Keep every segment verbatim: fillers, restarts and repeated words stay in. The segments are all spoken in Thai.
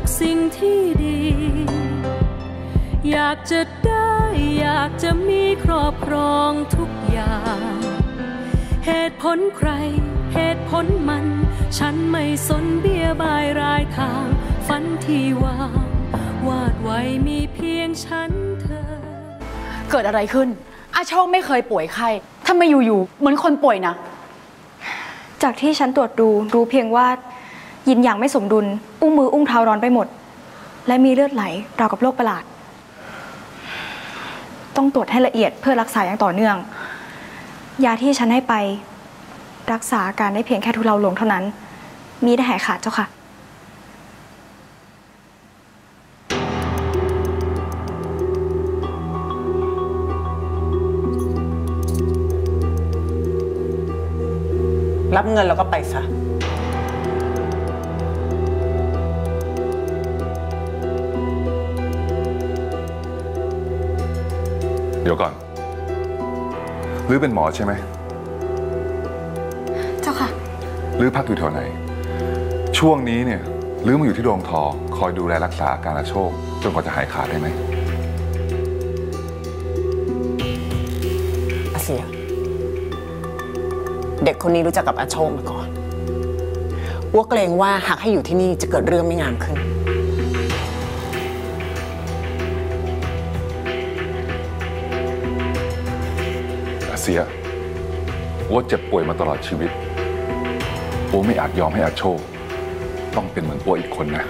กสิ่งที่ดีอยากจะได้อยากจะมีครอบครองทุกอย่างเหตุผลใครเหตุผลมันฉันไม่สนเบี้ยบายรายทางฝันที่วางวาดไว้มีเพียงฉันเธอเกิดอะไรขึ้นอาโชคไม่เคยป่วยไข้ทำไมอยู่ๆเหมือนคนป่วยนะจากที่ฉันตรวจดูรู้เพียงว่ายินอย่างไม่สมดุลอุ้งมืออุ้งเท้าร้อนไปหมดและมีเลือดไหลราวกับโรคประหลาดต้องตรวจให้ละเอียดเพื่อรักษาอย่างต่อเนื่องยาที่ฉันให้ไปรักษาอาการได้เพียงแค่ทุเลาลงเท่านั้นมีได้หายขาดเจ้าค่ะรับเงินแล้วก็ไปซะเดี๋ยวก่อนหรือเป็นหมอใช่ไหมเจ้าค่ะหรือพักอยู่แถวไหนช่วงนี้เนี่ยหรือมาอยู่ที่โรงทอคอยดูแลรักษาอาการอาโชคจนกว่าจะหายขาดได้ไหมอาเซียเด็กคนนี้รู้จักกับอาโชคมาก่อนว่าเกรงว่าหากให้อยู่ที่นี่จะเกิดเรื่องไม่งามขึ้นอาเซียว่าเจ็บป่วยมาตลอดชีวิตโอไม่อาจยอมให้อาโชคต้องเป็นเหมือนโออีกคนนะ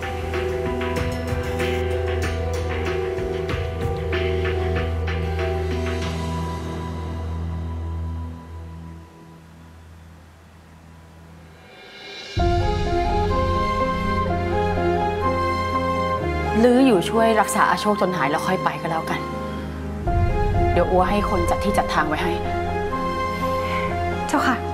หรืออยู่ช่วยรักษาอาโชคจนหายแล้วค่อยไปก็แล้วกันเดี๋ยวอัวให้คนจัดที่จัดทางไว้ให้เจ้าค่ะ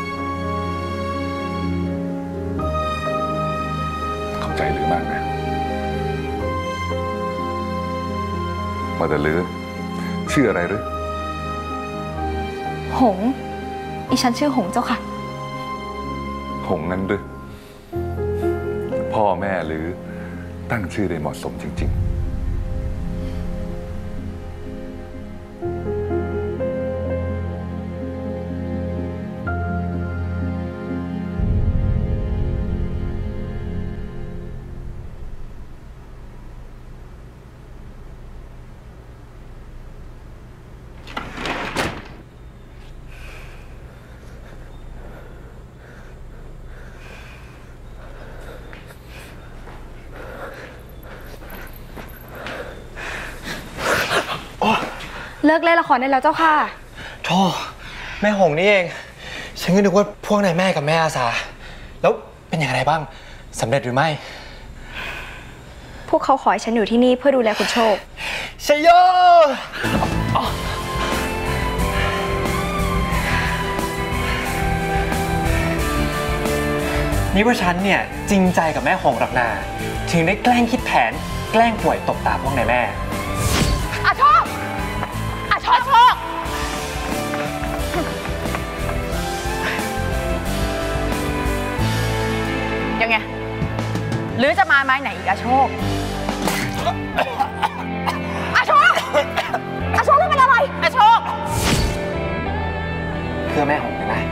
ขอบใจหรือมากนะมาแต่ลือชื่ออะไรหรือหงอีฉันชื่อหงเจ้าค่ะหงนั่นหรือพ่อแม่หรือตั้งชื่อได้เหมาะสมจริงๆเลิกเล่นละครได้แล้วเจ้าค่ะโธ่แม่หงนี่เองฉันก็นึกว่าพวกนายแม่กับแม่อาสาแล้วเป็นอย่างไรบ้างสำเร็จหรือไม่พวกเขาขอให้ฉันอยู่ที่นี่เพื่อดูแลคุณโชคชัยโยนี่ว่าฉันเนี่ยจริงใจกับแม่หงหรอกนาถึงได้แกล้งคิดแผนแกล้งป่วยตบตาพวกนายแม่อาโชคอาโชคโชคยังไงหรือจะมาไม้ไหนอีกอาโชคอาโชคอาโชคไม่เป็นอะไรอาโชคเพื่อแม่หงนะนะ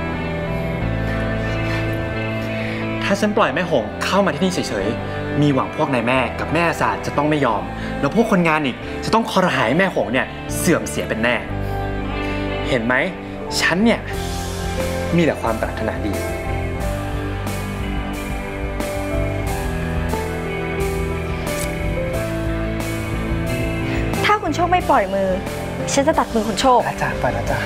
ถ้าฉันปล่อยแม่หงเข้ามาที่นี่เฉยๆมีหวังพวกนายแม่กับแม่อาสาจะต้องไม่ยอมแล้วพวกคนงานอีกจะต้องคอรหาแม่หงเนี่ยเสื่อมเสียเป็นแน่เห็นไหมฉันเนี่ยมีแต่ความปรารถนาดีถ้าคุณโชคไม่ปล่อยมือฉันจะตัดมือคุณโชคอาจารย์ไปแล้วจ้ะ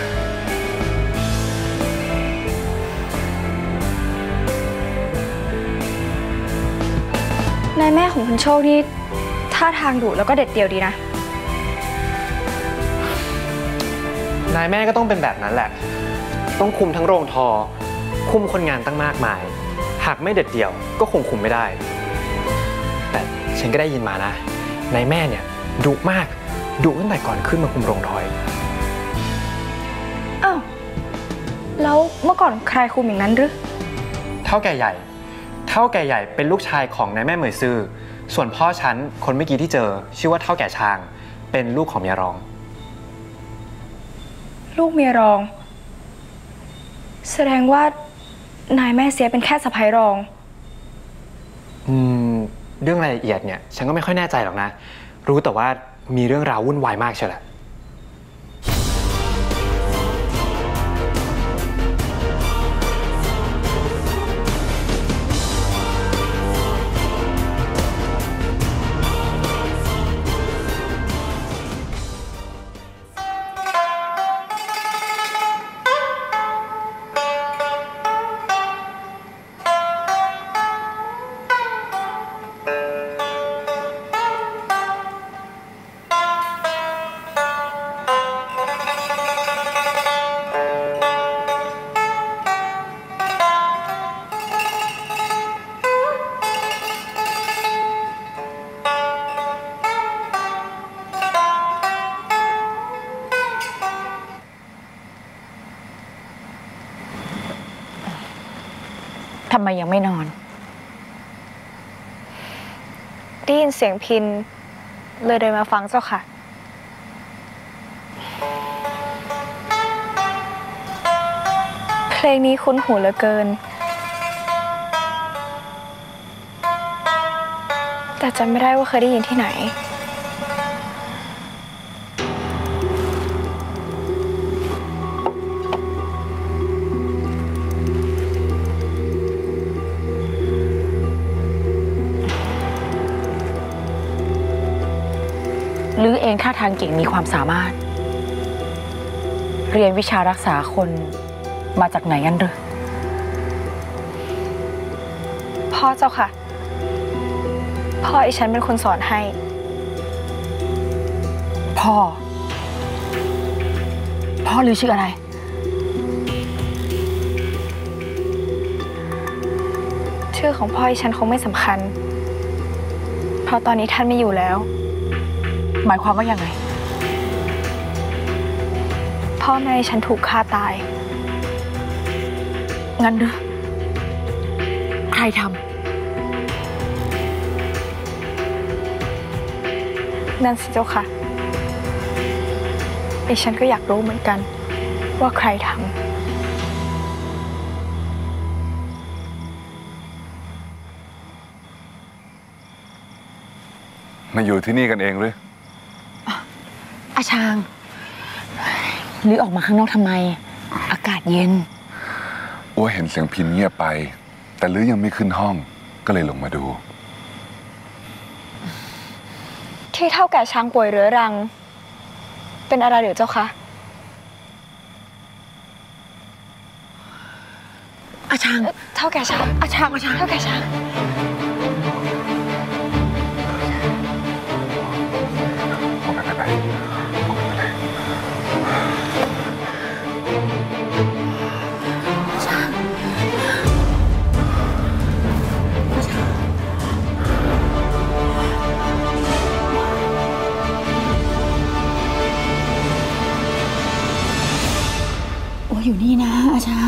นายแม่ของคุณโชคนี่ท่าทางดุแล้วก็เด็ดเดี่ยวดีนะนายแม่ก็ต้องเป็นแบบนั้นแหละต้องคุมทั้งโรงทอคุมคนงานตั้งมากมายหากไม่เด็ดเดี่ยวก็คงคุมไม่ได้แต่ฉันก็ได้ยินมานะนายแม่เนี่ยดุมากดุตั้งแต่ก่อนขึ้นมาคุมโรงทอยอ้าวแล้วเมื่อก่อนใครคุมอย่างนั้นหรือเท่าแก่ใหญ่เท่าแก่ใหญ่เป็นลูกชายของนายแม่เหมยซือส่วนพ่อฉันคนเมื่อกี้ที่เจอชื่อว่าเท่าแก่ชางเป็นลูกของเมียรองลูกเมียรองแสดงว่านายแม่เสียเป็นแค่สะใภ้รองอืมเรื่องรายละเอียดเนี่ยฉันก็ไม่ค่อยแน่ใจหรอกนะรู้แต่ว่ามีเรื่องราววุ่นวายมากเชียวแหละทำไมยังไม่นอนได้ยินเสียงพินเลยเดินมาฟังเจ้าค่ะเพลงนี้คุ้นหูเหลือเกินแต่จำไม่ได้ว่าเคยได้ยินที่ไหนลือเองท่าทางเก่งมีความสามารถเรียนวิชารักษาคนมาจากไหนกันหรือพ่อเจ้าค่ะพ่อไอ้ฉันเป็นคนสอนให้พ่อพ่อลือชื่ออะไรชื่อของพ่อไอ้ฉันคงไม่สำคัญเพราะตอนนี้ท่านไม่อยู่แล้วหมายความว่ายังไงพ่อแม่ฉันถูกฆ่าตายงั้นหรือใครทำนั่นสิเจ้าค่ะไอ้ฉันก็อยากรู้เหมือนกันว่าใครทำมาอยู่ที่นี่กันเองหรืออาชางหรือออกมาข้างนอกทำไมอากาศเย็นอ้วเห็นเสียงพินเงียบไปแต่ลือยังไม่ขึ้นห้องก็เลยลงมาดูที่เท่าแก่ช้างป่วยเรื้อรังเป็นอะไรหรือเจ้าคะอาชางเท่าแก่ช้างอาชางอาชางเท่าแก่ช้างอยู่นี่นะอาชา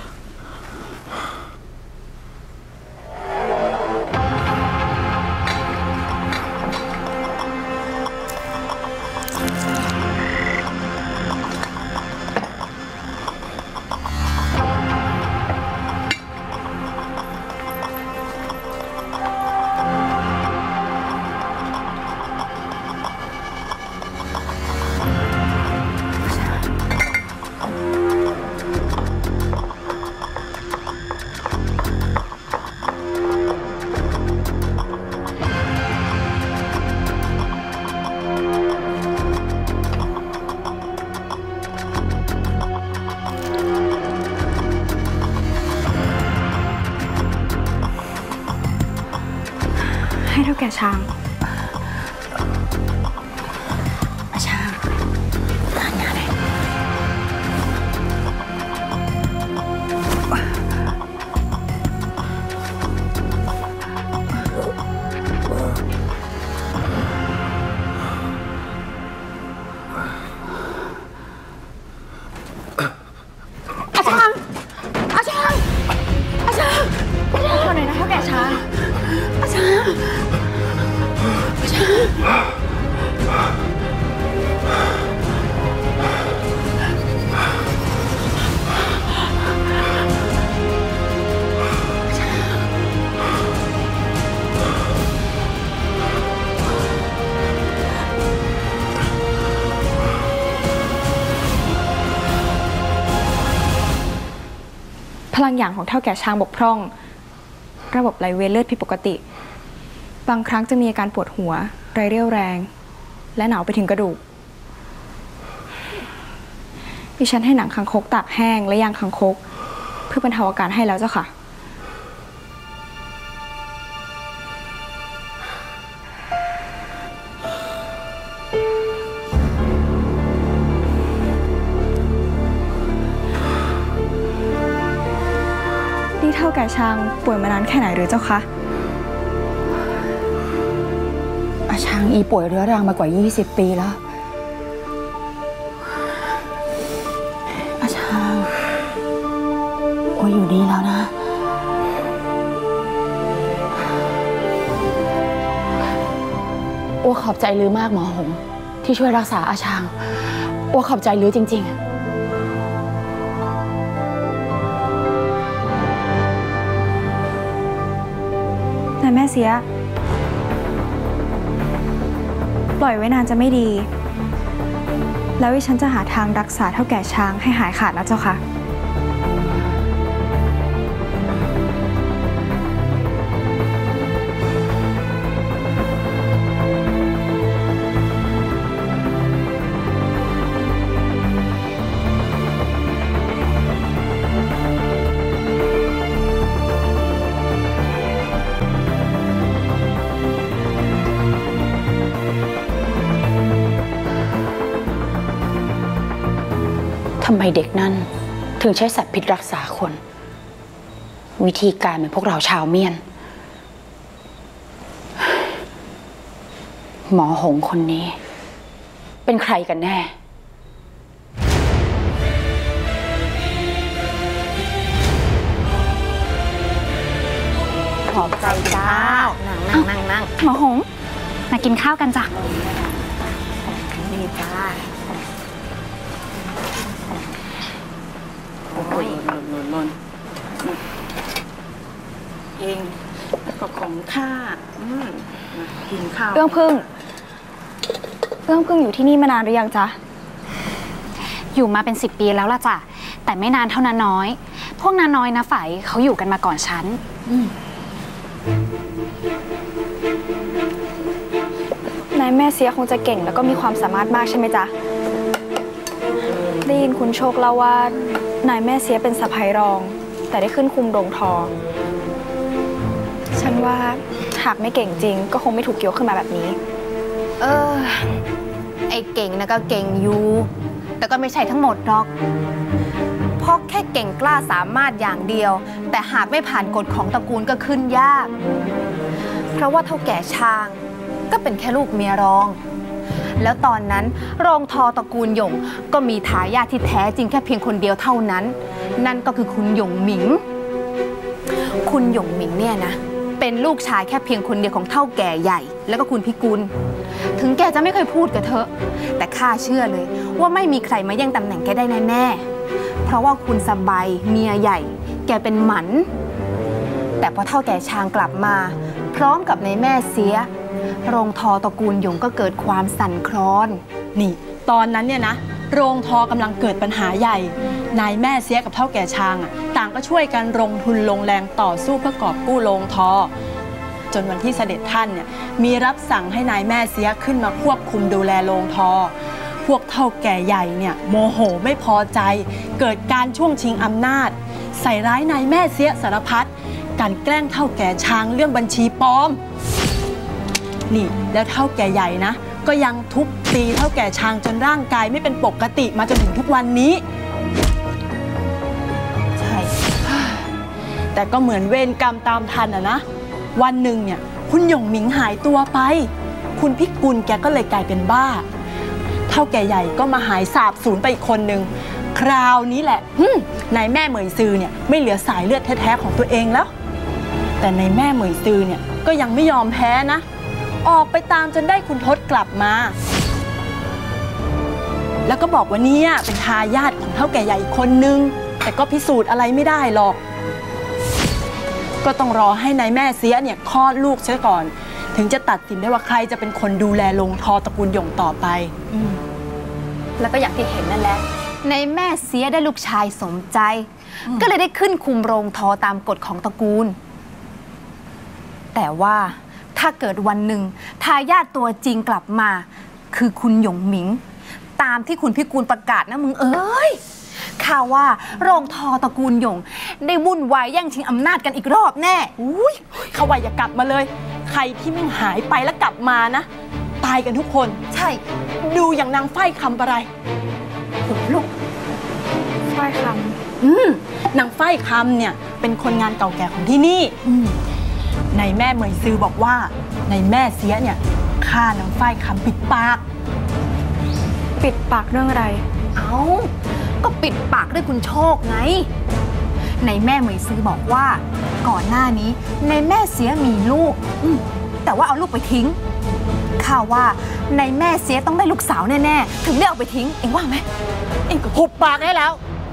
ให้เท่าแก่ช้างอาช้างทานยาเลยอาช้างอาช้างอาช้างอาช้างคนไหนนะเท่าแก่ช้างอาช้างลังหยางของเท่าแก่ช้างบกพร่องระบบไหลเวียนเลือดผิดปกติบางครั้งจะมีอาการปวดหัวไรเรี่ยวแรงและหนาวไปถึงกระดูกดิฉันให้หนังคางคกตากแห้งและยางคางคกเพื่อบรรเทาอาการให้แล้วเจ้าค่ะนี่เท่าแก่ช้างป่วยมานานแค่ไหนหรือเจ้าคะอาช้างอีป่วยเรื้อรังมากว่ายี่สิบปีแล้วอาช้างโอ้อยู่ดีแล้วนะอ้วขอบใจลือมากหมอหงที่ช่วยรักษาอาช้างอ้วขอบใจลือจริงๆนายแม่เสียปล่อยไว้นานจะไม่ดีแล้วดิฉันจะหาทางรักษาเท่าแก่ช้างให้หายขาดนะเจ้าค่ะทำไมเด็กนั่นถึงใช้สัตว์พิษรักษาคนวิธีการเหมือนพวกเราชาวเมียนหมอหงคนนี้เป็นใครกันแน่ขอบใจจ้านั่งนั่งนั่งนั่งหมอหงมากินข้าวกันจ้ะนี่จ้าโอ้ยหล่นหล่นหล่นเองแล้วก็ของข้ากินข้าวเอื้องพึ่งเอื้องพึ่งอยู่ที่นี่มานานหรือยังจ๊ะอยู่มาเป็นสิบปีแล้วล่ะจ้ะแต่ไม่นานเท่านั้นน้อยพวกนั้นน้อยนะฝ่ายเขาอยู่กันมาก่อนฉันนายแม่เสียคงจะเก่งแล้วก็มีความสามารถมากใช่ไหมจ๊ะได้ยินคุณโชคเล่าว่านายแม่เสียเป็นสะใภ้รองแต่ได้ขึ้นคุมโรงทอฉันว่าหากไม่เก่งจริงก็คงไม่ถูกยกขึ้นมาแบบนี้เออไอ้เก่งนะก็เก่งอยู่แต่ก็ไม่ใช่ทั้งหมดหรอกเพราะแค่เก่งกล้าสามารถอย่างเดียวแต่หากไม่ผ่านกฎของตระกูลก็ขึ้นยากเพราะว่าเท่าแก่ช้างก็เป็นแค่ลูกเมียรองแล้วตอนนั้นโรงทอตระกูลหยงก็มีทายาทที่แท้จริงแค่เพียงคนเดียวเท่านั้นนั่นก็คือคุณหยงหมิงคุณหยงหมิงเนี่ยนะเป็นลูกชายแค่เพียงคนเดียวของเท่าแก่ใหญ่แล้วก็คุณพิกุลถึงแกจะไม่เคยพูดกับเธอแต่ข้าเชื่อเลยว่าไม่มีใครมาแย่งตำแหน่งแกได้แน่ๆเพราะว่าคุณสบายเมียใหญ่แกเป็นหมันแต่พอเท่าแก่ช้างกลับมาพร้อมกับในแม่เสียโรงทอตระกูลหยงก็เกิดความสั่นคลอนนี่ตอนนั้นเนี่ยนะโรงทอกำลังเกิดปัญหาใหญ่นายแม่เสียกับเท่าแก่ช้างอ่ะต่างก็ช่วยกันลงทุนลงแรงต่อสู้เพื่อกอบกู้โรงทอจนวันที่เสด็จท่านเนี่ยมีรับสั่งให้นายแม่เสียขึ้นมาควบคุมดูแลโรงทอพวกเท่าแก่ใหญ่เนี่ยโมโหไม่พอใจเกิดการช่วงชิงอำนาจใส่ร้ายนายแม่เสียสารพัดการแกล้งเท่าแก่ช้างเรื่องบัญชีปลอมนี่แล้วเท่าแก่ใหญ่นะก็ยังทุบตีเท่าแก่ช้างจนร่างกายไม่เป็นปกติมาจนถึงทุกวันนี้ใช่แต่ก็เหมือนเวรกรรมตามทันอะนะวันหนึ่งเนี่ยคุณหยงหมิงหายตัวไปคุณพิกุลแกก็เลยกลายเป็นบ้าเท่าแก่ใหญ่ก็มาหายสาบสูญไปอีกคนนึงคราวนี้แหละนายแม่เหมยซือเนี่ยไม่เหลือสายเลือดแท้ๆของตัวเองแล้วแต่นายแม่เหมยซือเนี่ยก็ยังไม่ยอมแพ้นะออกไปตามจนได้คุณทศกลับมาแล้วก็บอกว่านี่เป็นทายาทของเท่าแก่ใหญ่อีกคนนึงแต่ก็พิสูจน์อะไรไม่ได้หรอกก็ต้องรอให้นายแม่เสียเนี่ยคลอดลูกเสียก่อนถึงจะตัดสินได้ว่าใครจะเป็นคนดูแลโรงทอตระกูลหยงต่อไปแล้วก็อย่างที่เห็นนั่นแหละในแม่เสียได้ลูกชายสมใจก็เลยได้ขึ้นคุมโรงทอตามกฎของตระกูล แต่ว่าถ้าเกิดวันหนึ่งทายาทตัวจริงกลับมาคือคุณหยงหมิงตามที่คุณพิกูลประกาศนะมึงเอ้ยข่าวว่าโรงทอตระกูลหยงได้วุ่นวายแย่งชิงอำนาจกันอีกรอบแน่อุ้ยเขาว่าอย่ากลับมาเลยใครที่ไม่หายไปแล้วกลับมานะตายกันทุกคนใช่ดูอย่างนางฝ้ายคำอะไรลูกฝ้ายคำอืมนางฝ้ายคำเนี่ยเป็นคนงานเก่าแก่ของที่นี่ในแม่เหมยซือบอกว่าในแม่เสียเนี่ยฆ่านางฝ้ายคำปิดปากปิดปากเรื่องอะไรเอ้าก็ปิดปากด้วยคุณโชคไงในแม่เหมยซือบอกว่าก่อนหน้านี้ในแม่เสียมีลูกแต่ว่าเอาลูกไปทิ้งข่าวว่าในแม่เสียต้องได้ลูกสาวแน่ๆถึงได้เอาไปทิ้งเอ็งว่าไหมเอ็งก็หุบปากได้แล้ว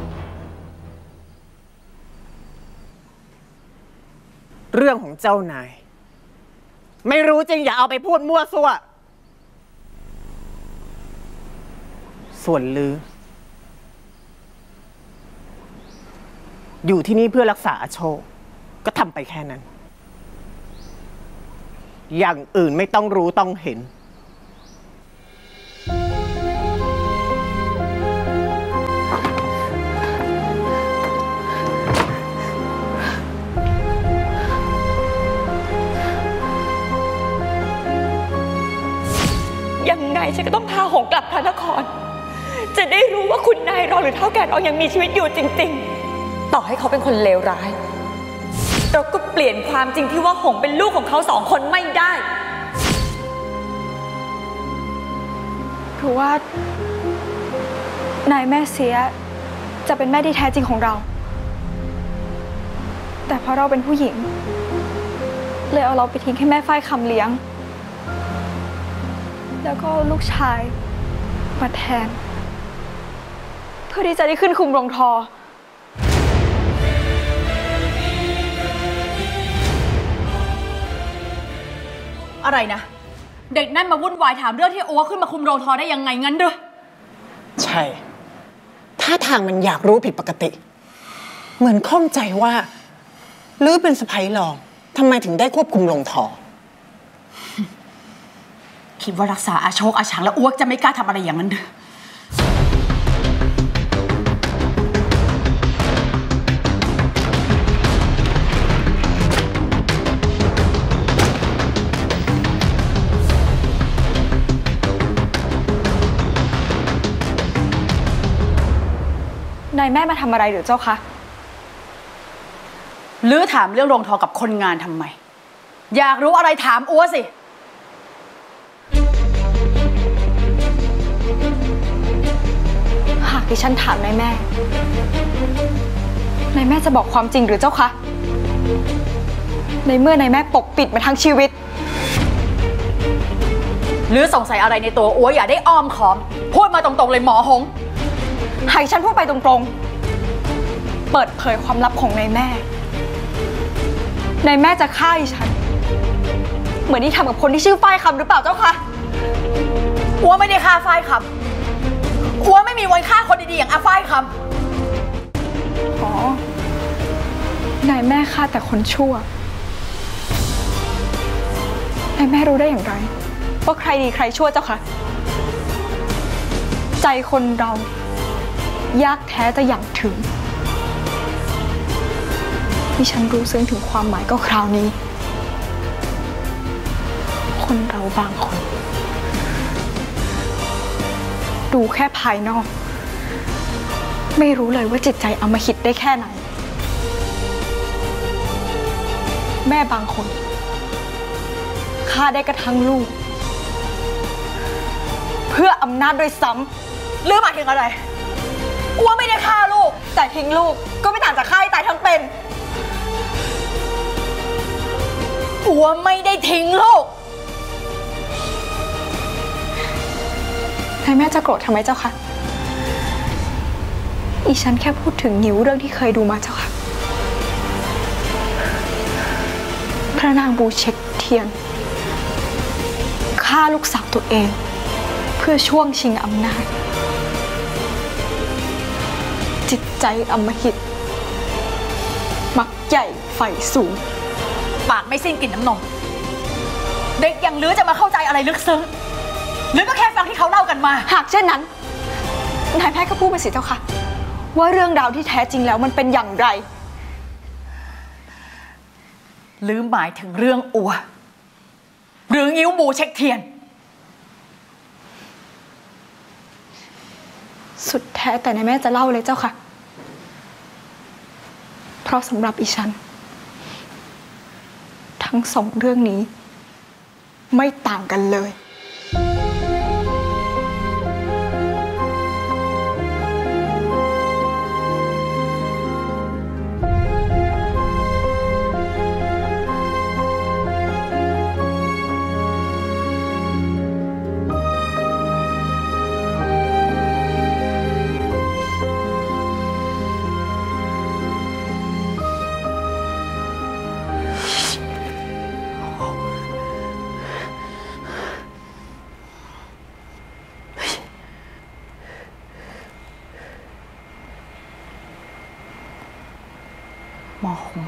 เรื่องของเจ้านายไม่รู้จริงอย่าเอาไปพูดมั่วซั่วส่วนลืออยู่ที่นี่เพื่อรักษาอาโชคก็ทำไปแค่นั้นอย่างอื่นไม่ต้องรู้ต้องเห็นยังไงฉันก็ต้องพาหงกลับพระนครจะได้รู้ว่าคุณนายรองหรือเท่าแก่รองยังมีชีวิตอยู่จริงๆต่อให้เขาเป็นคนเลวร้ายเราก็เปลี่ยนความจริงที่ว่าหงเป็นลูกของเขาสองคนไม่ได้คือว่านายแม่เสียจะเป็นแม่ที่แท้จริงของเราแต่เพราะเราเป็นผู้หญิงเลยเอาเราไปทิ้งให้แม่ฝ้ายคำเลี้ยงแล้วก็ลูกชายมาแทนเพื่อที่จะได้ขึ้นคุมโรงทออะไรนะเด็กนั่นมาวุ่นวายถามเรื่องที่โอขึ้นมาคุมโรงทอได้ยังไงงั้นด้วยใช่ท่าทางมันอยากรู้ผิดปกติเหมือนข้องใจว่าหรือเป็นสะใภ้รองทำไมถึงได้ควบคุมโรงทอคิดว่ารักษาอาโชคอาชังแล้วอ้วกจะไม่กล้าทำอะไรอย่างนั้นเด้อนายแม่มาทำอะไรหรือเจ้าคะหรือถามเรื่องโรงทอกับคนงานทำไมอยากรู้อะไรถามอ้วสิหากดิฉันถามนายแม่นายแม่จะบอกความจริงหรือเจ้าคะในเมื่อนายแม่ปกปิดมาทั้งชีวิตหรือสงสัยอะไรในตัวอ้วอย่าได้อ้อมขอมพูดมาตรงๆเลยหมอหงหากฉันพูดไปตรงๆเปิดเผยความลับของนายแม่นายแม่จะฆ่าดิฉันเหมือนที่ทำกับคนที่ชื่อฝ้ายคำหรือเปล่าเจ้าคะอ้วไม่ได้ฆ่าฝ้ายคำอ้วไม่มีวันฆ่าคนดีๆอย่างอาฝ้ายคำอ๋อนายแม่ฆ่าแต่คนชั่วนายแม่รู้ได้อย่างไรว่าใครดีใครชั่วเจ้าคะใจคนเรายากแท้จะอย่างถึงที่ฉันรู้ซึ้งถึงความหมายก็คราวนี้คนเราบางคนดูแค่ภายนอกไม่รู้เลยว่าจิตใจอำมหิตได้แค่ไหนแม่บางคนฆ่าได้กระทั่งลูกเพื่ออำนาจด้วยซ้ำหรือหมายถึงอะไรอ้วไม่ได้ฆ่าลูกแต่ทิ้งลูกก็ไม่ต่างจากฆ่าให้ตายทั้งเป็นอ้วไม่ได้ทิ้งลูกนายแม่จะโกรธทำไมเจ้าคะอีฉันแค่พูดถึงนิ้วเรื่องที่เคยดูมาเจ้าค่ะพระนางบูเช็คเทียนฆ่าลูกสาวตัวเองเพื่อช่วงชิงอำนาจจิตใจอำมหิตมักใหญ่ไฟสูงปากไม่สิ้นกลิ่นน้ำนมเด็กอย่างลือจะมาเข้าใจอะไรลึกซึ้งหรือก็แค่ฟังที่เขาเล่ากันมาหากเช่นนั้นนายแพทย์ก็พูดไปสิเจ้าค่ะว่าเรื่องราวที่แท้จริงแล้วมันเป็นอย่างไรหรือหมายถึงเรื่องอัวหรืองิ้วหมูเช็คเทียนสุดแท้แต่นายแม่จะเล่าเลยเจ้าค่ะเพราะสำหรับอีฉันทั้งสองเรื่องนี้ไม่ต่างกันเลยหมอหง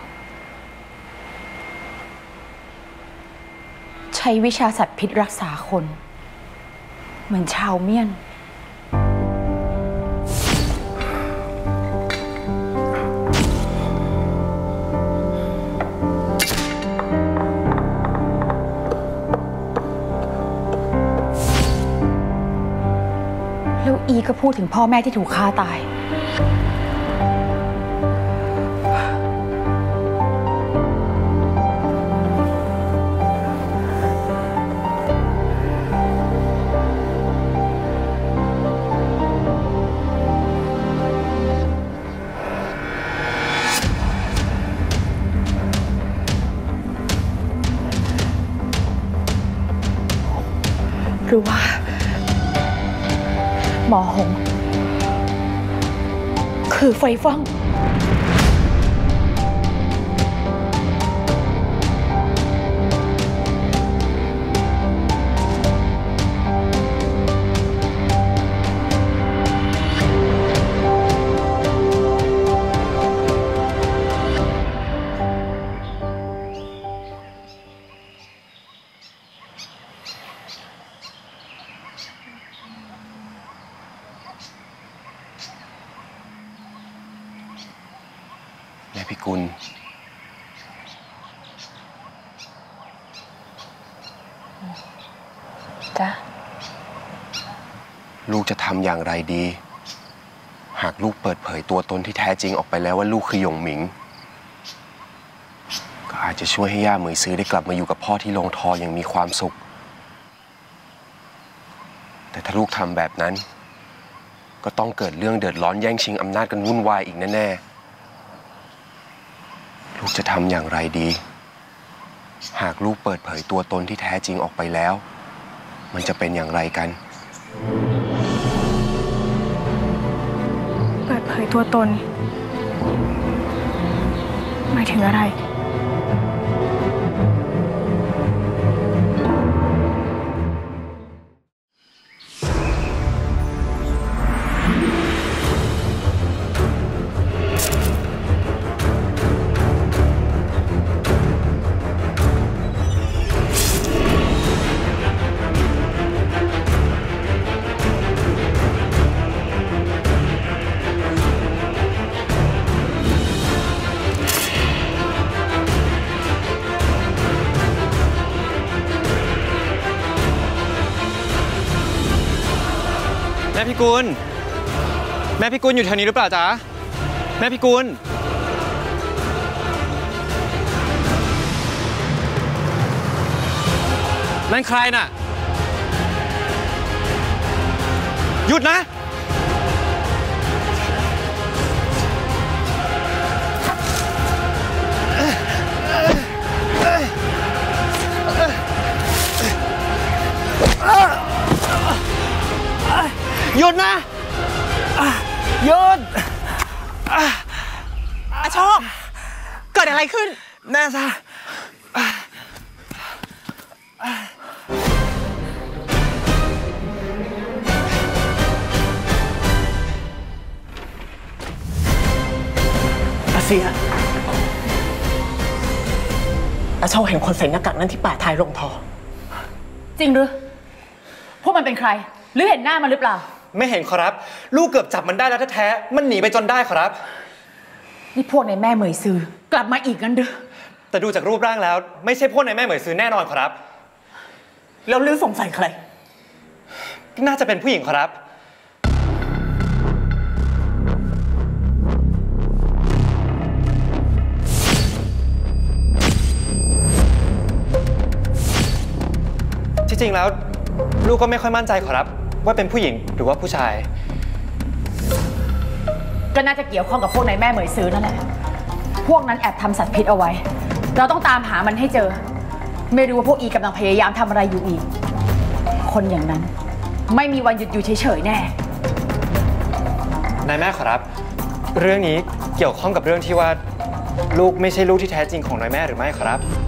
ใช้วิชาสัตว์พิษรักษาคนเหมือนชาวเมียนแล้วอีก็พูดถึงพ่อแม่ที่ถูกฆ่าตายหรือว่าหมอหงคือไฟฟ่องแม่พิกุลจ๊ะลูกจะทำอย่างไรดีหากลูกเปิดเผยตัวตนที่แท้จริงออกไปแล้วว่าลูกคือหยงหมิงก็อาจจะช่วยให้ย่าเหมยซื้อได้กลับมาอยู่กับพ่อที่โรงทออย่างมีความสุขแต่ถ้าลูกทำแบบนั้นก็ต้องเกิดเรื่องเดือดร้อนแย่งชิงอำนาจกันวุ่นวายอีกแน่ๆลูกจะทำอย่างไรดีหากลูกเปิดเผยตัวตนที่แท้จริงออกไปแล้วมันจะเป็นอย่างไรกันเปิดเผยตัวตนหมายถึงอะไรแม่พิกุลแม่พิกุลอยู่แถวนี้หรือเปล่าจ๊ะแม่พิกุลนั่นใครน่ะหยุดนะหยุดนะหยุดอาโชคเกิดอะไรขึ้นแม่ซะอาเซียอาโชคเห็นคนใส่หน้ากากนั้นที่ป่าท้ายโรงทอจริงหรือพวกมันเป็นใครหรือเห็นหน้ามันหรือเปล่าไม่เห็นครับลูกเกือบจับมันได้แล้วแท้ๆมันหนีไปจนได้ครับนี่พวกในแม่เหมยซือกลับมาอีกงั้นหรือแต่ดูจากรูปร่างแล้วไม่ใช่พวกในแม่เหมยซือแน่นอนครับแล้วลือสงสัยใครน่าจะเป็นผู้หญิงครับที่จริงแล้วลูกก็ไม่ค่อยมั่นใจครับว่าเป็นผู้หญิงหรือว่าผู้ชายก็น่าจะเกี่ยวข้องกับพวกในแม่เหมยซือนั่นแหละพวกนั้นแอบทำสัตว์พิษเอาไว้เราต้องตามหามันให้เจอไม่รู้ว่าพวกอีกำลังพยายามทำอะไรอยู่อีกคนอย่างนั้นไม่มีวันหยุดอยู่เฉยๆแน่นายแม่ครับเรื่องนี้เกี่ยวข้องกับเรื่องที่ว่าลูกไม่ใช่ลูกที่แท้จริงของนายแม่หรือไม่ครับ